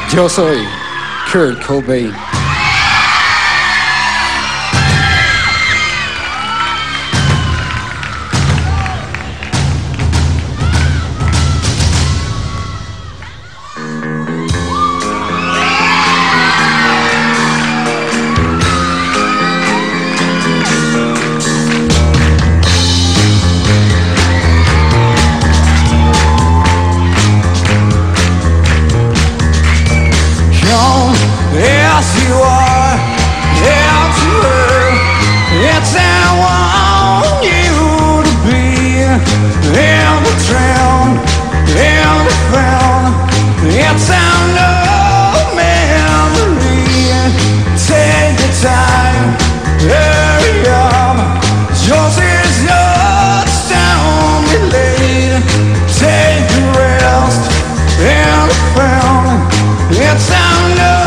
Yo soy Kurt Cobain. Yes, you are. Yes, you are. It's I want you to be in the trail, in the found. It's our no memory. Take your time, hurry up. Yours is yours, don't be late. Take a rest in the found. It's our no.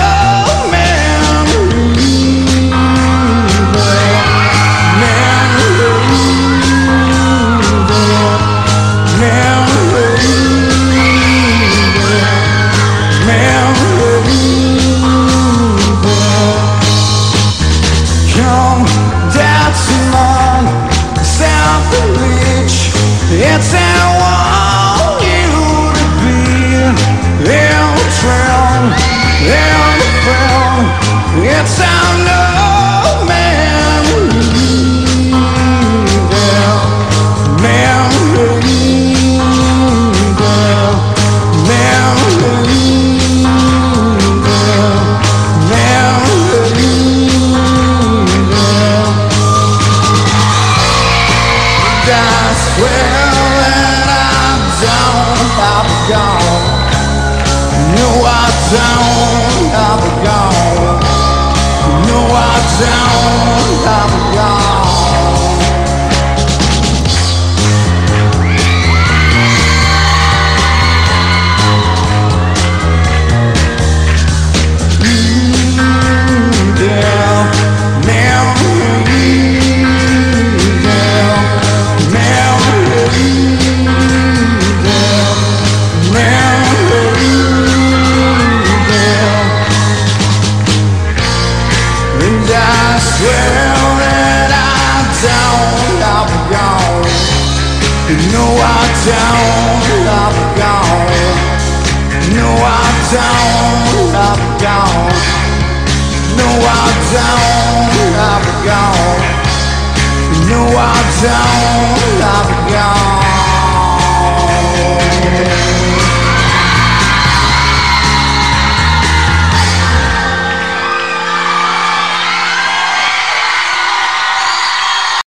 It's I want you to be in the trail, in the film. It's our no memory, I swear I'll be gone. No, I don't, I'll be gone. No, I don't, I'll be gone. I swear that I don't, I'll be gone. No, I don't, I'll be gone. No, I don't, I'll be gone. No, I don't, I'll be gone. No, I don't, I'll be gone.